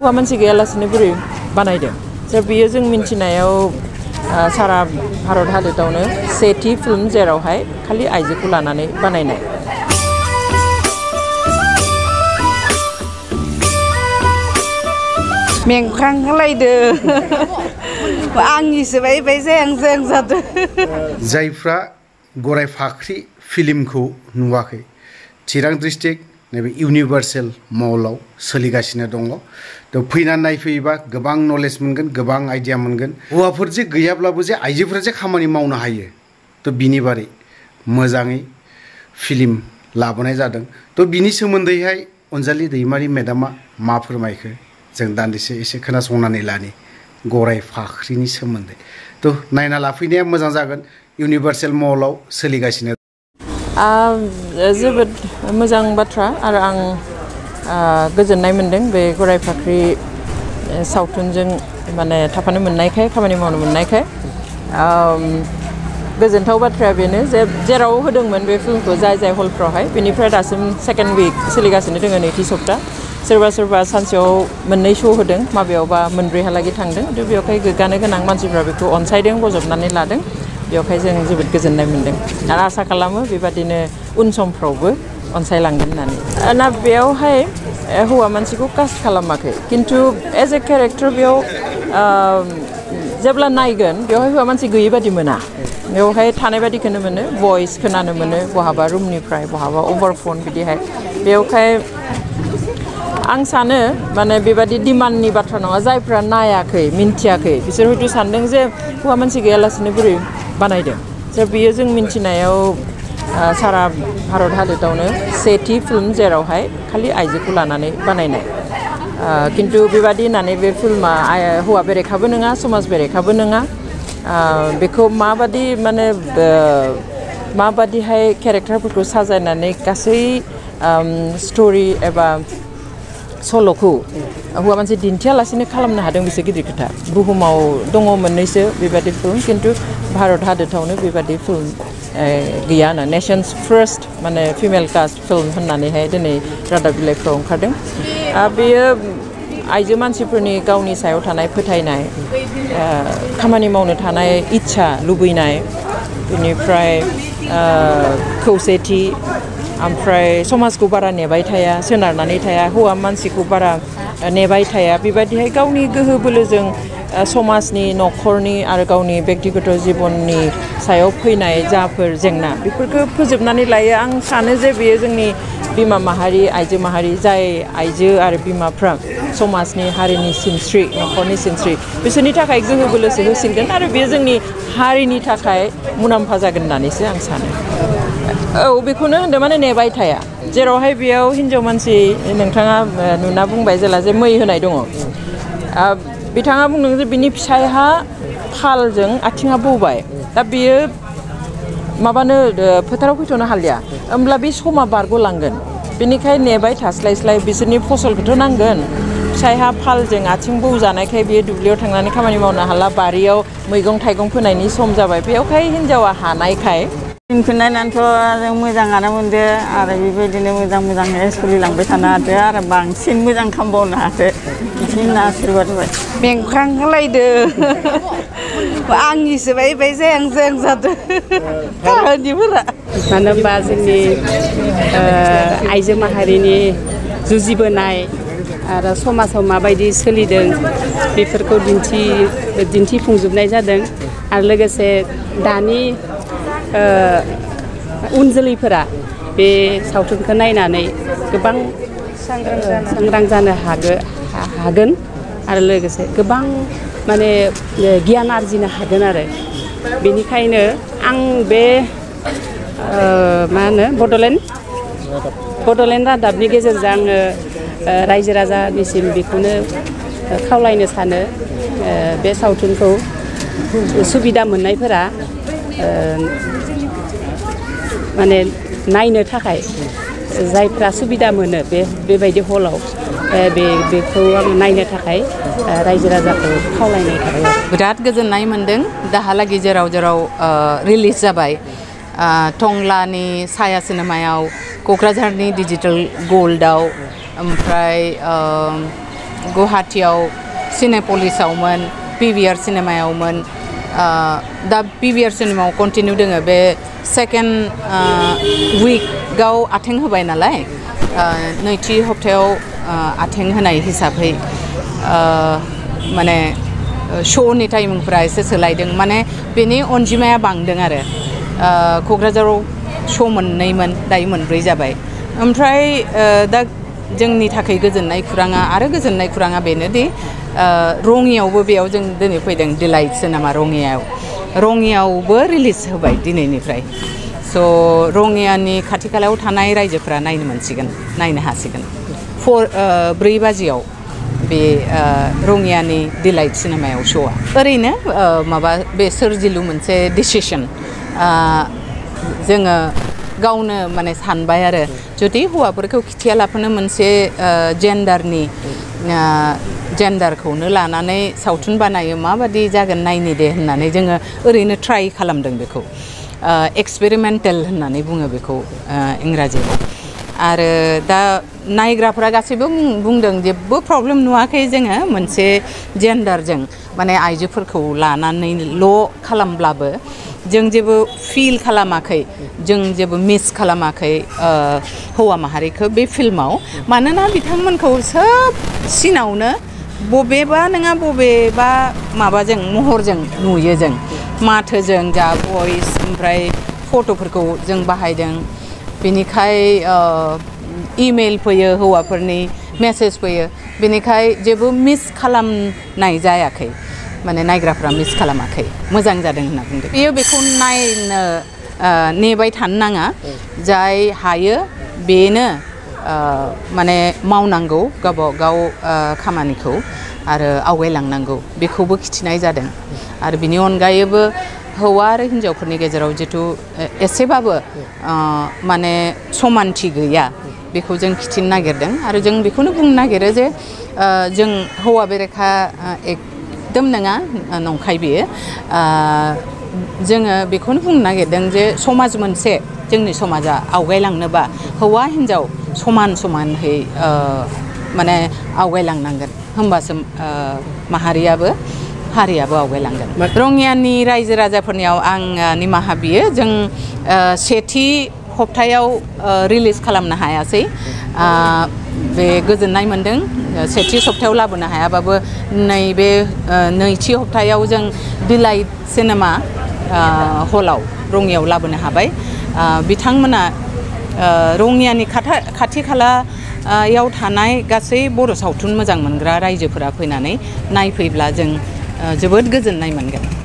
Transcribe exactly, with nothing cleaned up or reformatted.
हौवा मानसि गैयालासेनो बोरै बानायदों दा बियो जों मिन्थिनायाव सारा भारत हादोरावनो सेथि फिल्म जेरावहाय खालि आइजोखौ लानानै बानायनाय मेंखांलायदो आंनिसो बाय बाय जायां जायां जादों जायफ्रा गोराइ फाख्रि फिल्मखौ नुवाखै चिरां डिस्ट्रिक्ट नैबे इउनिभार्सेल मलाव सोलिगासिनो दङ तो फैनानै नायफैयोबा गोबां नलेज मोनगोन गोबां आइडिया मोनगोन हौवाफोर जे गैयाब्लाबो जे आइजोफोरा जे खामानि मावनो हायो तो बिनि बारै मोजाङै फिल्म लाबोनाय जादों तो बिनि सोमोन्दैहाय अनजालि दैमारि मेडामा मा फोरमायखो जों दान्दिसे एसे खोनासंनानै लानि गोराइ फाख्रिनि सोमोन्दै तो नायना लाफैनाया मोजां जागोन इउनिभार्सेल मलाव सोलिगासिनो जोबोद मोजां बाथ्रा आरो आं गोजोननाय मोनदों बे गोराइ फाख्रि सावथुनजों माने थाफानो मोननायखाय खामानि मावनो मोननायखाय गोजोनथाव बाथ्राया बेनो जे जेराव होदोंमोन बे फिल्मखौ जाय जाय हलफ्रावहाय बेनिफ्राय दासिम सेकेन्ड उइक सोलिगासिनो दङ नैथि सप्ता सोरबा सोरबा सानसेयाव मोननै शो होदों माबायावबा मोनब्रैहालागै थांदों थ' बेवहाय गोग्गानो गोनां मानसिफ्रा बेखौ अनसायदों बजबनानै लादों बेवहाय जों जोबोद गोजोननाय मोनदों आरो आसा खालामो बेबादिनो उन समफ्रावबो अनसायलांगोन होननानै ना बेयावहाय हौवा मानसिखौ कास्ट खालामाखै खिन्थु एज ए केरेक्टार बेयाव जेब्ला नायगोन बेवहाय हौवा मानसि गैयै बादि मोना बेवहाय थानाय बादिखौनो मोनो भइस खोनानो मोनो बहाबा रुमनिफ्राय बहाबा अभार फन बिदिहाय बेवहाय आं सानो माने बेबादि डिमान्डनि बाथ्रा नङा जायफ्रा नायाखै मिन्थियाखै बिसोर हयथ' सानदों जे हौवा मानसि गैयालासेनो बोरै बानायदों दा बियो जों मिन्थिनायाव सारा भारत हादोरावनो सेथि फिल्म जेरावहाय खालि आइजोखौ लानानै बानायनाय खिन्थु बेबादि होननानै बे फिल्मा हौवा बेरेखाबो नङा समाज बेरेखाबो नङा बेखौ माबादि माने माबादिहाय केरेक्टारफोरखौ साजायनानै गासै स्ट'रि एबा सल'खौ हौवा मानसि दिन्थियालासेनो खालामनो हादों बिसोर गिदिर खोथा बुहुमाव दङ मोननैसो बेबादि फिल्म खिन्थु भारत हादोरावनो बेबादि फिल्म गैया होनो नेशन्स फार्स्ट माने फिमेल कास्ट फिल्म होननानैहाय दिनै रादाब बिलाइफ्राव ओंखारदों बेयो आइजो मानसिफोरनि गावनि सायाव थानाय फोथायनाय खामानि मावनो थानाय इच्छा लुबैनाय बेनिफ्राय खौसेथि ओमफ्राय समाजखौ बारा नेबाय थाया सोनारनानै थाया हौवा मानसिखौ बारा नेबाय थाया बेबायदिहाय गावनि गोहो बोलोजों समाजनि न'खरनि आरो गावनि बेक्तिगत जिबननि सायाव फैनाय जाफोर जेंना बेफोरखौ फोजोबनानै लायो आं सानो जे बेयो जोंनि बिमा माहारि आइजो माहारि जाय आइजो आरो बिमाफ्रा समाजनि हारिनि सिनस्रि न'खरनि सिनस्रि बिसोरनि थाखाय गोहो बोलोसो होसिनगोन आरो बेयो जोंनि हारिनि थाखाय मुलाम्फा जागोन होननानैसो आं सानो औ बेखौनो होनदों माने नेबाय थाया जेरावहाय बेयाव हिन्जाव मानसि नोंथाङा नुना बुंबाय जेला जे मै होनाय दङ बिथाङा बुंदों जे बिनि फिसायहा फालजों आथिङा बौबाय दा बियो माबानो फोथाराव फैथ'नो हालिया होमब्ला बे समा बारग'लांगोन बेनिखायनो नेबाय थास्लायस्लाय बिसोरनि फसलखौथ' नांगोन फिसायहा फालजों आथिं बौजानायखाय बियो दुब्लियाव थांनानै खामानि मावनो हाला बारियाव मैगं थाइगं फोनायनि सम जाबाय बेयावहाय हिन्जावा हानायखाय फिल्मखौ नायनानैथ' आरो मोजाङानो मोनदो आरो बेबायदिनो मोजां मोजाङै सोलिलांबाय थानो हादो आरो बांसिन मोजां खालामबावनो हादो बिदि होनना आशीर्बाद होबाय मेंखांलायदो आंनिसो बाय बाय जायां जायां जादों काहानिफोरा मानो होनबा जोंनि आइजो माहारिनि जुजिबोनाय आरो समाजाव माबायदि सोलिदों बेफोरखौ दिन्थि दिन्थिफुंजोबनाय जादों आरो लोगोसे दानि उन जोलैफोरा बे सावथुनखौ नायनानै गोबां सांग्रां जानो हागोन आरो लोगोसे गोबां माने गियान आरजिनो हागोन आरो बेनिखायनो आं बे मा होनो बड'लेण्ड बड'लेण्ड रादाबनि गेजेरजों आङो रायजो राजानिसिम बेखौनो खावलायनो सानो बे सावथुनखौ सुबिदा मोननायफोरा माने नायनो थाखाय जायफ्रा सुबिदा मोनो बे बेबायदि हलाव बे बेखौ आं नायनो थाखाय रायजो राजाखौ खावलायनाय थाबाय बिराद गोजोननाय मोनदों दाहालागै जेराव जेराव रिलिज जाबाय टंलानि साया सिनेमायाव क'क्राझारनि डिजिटेल गोल्डआव ओमफ्राय गुवाहाटीयाव सिनेपलिसावमोन पिभिआर सिनेमायावमोन दा पिभिआर सिनेमायाव कन्टिनिउ दोङो बे सेकेन्ड उइकआव आथें होबाय नालाय नैथि हप्तायाव आथें होनाय हिसाबै माने श'नि टाइमिंफोरा एसे सोलायदों माने बेनि अनजिमाया बांदों आरो क'क्राझाराव श' मोननैमोन दायो मोनब्रै जाबाय ओमफ्राय दा जोंनि थाखाय गोजोननाय खुराङा आरो गोजोननाय खुराङा बेनोदि रङियावबो बेयाव जों दिनै फैदों डिलाइट सिनेमा रङियाव रङियावबो रिलिज होबाय दिनैनिफ्राय स' रङियानि खाथि खालायाव थानाय रायजोफ्रा नायनो मोनसिगोन नायनो हासिगोन फर ब्रै बाजियाव बे रङियानि डिलाइट सिनेमायाव श'आ ओरैनो माबा बे सोरजिलु मोनसे डिसिसन जोङो गावनो माने सानबाय आरो जुदि हौवाफोरखौ खिथियालाफानो मोनसे जेन्डारनि जेन्डारखौनो लानानै सावथुन बानायो माबादि जागोन नायनि दे होननानै जोङो ओरैनो ट्राइ खालामदों बेखौ एक्सपेरिमेन्टेल होननानै बुङो बेखौ इंराजियाव आरो दा नायग्राफ्रा गासैबो बुंदों जेबो प्रब्लेम नुवाखै जोङो मोनसे जेन्डारजों माने आइजोफोरखौ लानानैल' खालामब्लाबो जों जेबो फिल खालामाखै जों जेबो मिस खालामाखै हौवा माहारिखौ बे फिल्माव मानोना बिथांमोनखौ सोब सिनावनो बबेबा नङा बबेबा माबाजों महरजों नुयो जों माथोजों जा भइस ओमफ्राय फट'फोरखौ जों बाहायदों बेनिखाय इमेल फैयो हौवाफोरनि मेसेज फैयो बेनिखाय जेबो मिस खालामनाय जायाखै माने नायग्राफ्रा मिस खालामाखै मोजां जादों होनना बुंदों बेयो बेखौ नायनो नेबाय थानो नाङा जाय हायो बेनो माने मावनांगौ गावबा गाव खामानिखौ आरो आवगायलांनांगौ बेखौबो खिथिनाय जादों आरो बिनि अनगायैबो हौवा आरो हिन्जावफोरनि गेजेराव जिथु एसेबाबो माने समानथि गैया बेखौ जों खिथिनो नागिरदों आरो जों बेखौनो बुंनो नागिरो जे जों हौवा बेरेखा एकदम नङा नंखाय बेयो जोङो बेखौनो बुंनो नागिरदों जे समाज मोनसे जोंनि समाजा आवगायलांनोबा हौवा हिन्जाव समान समानहै माने आवगायलांनांगोन होमबासो माहारियाबो हारियाबो आवगायलांगोन रङियानि रायजो राजाफोरनियाव आं निमाहा बियो जों सेथि हप्तायाव रिलिज खालामनो हायासै बे गोजोननाय मोनदों सेथि सप्तायाव लाबोनो हायाबाबो नैबे नैथि हप्तायाव जों डिलाइट सिनेमा हलाव रङियाव लाबोनो हाबाय बिथांमोना रङियानि खाथि खालायाव थानाय गासै बर' सावथुन मोजां मोनग्रा रायजोफोरा फैनानै नायफैब्ला जों जोबोद गोजोननाय मोनगोन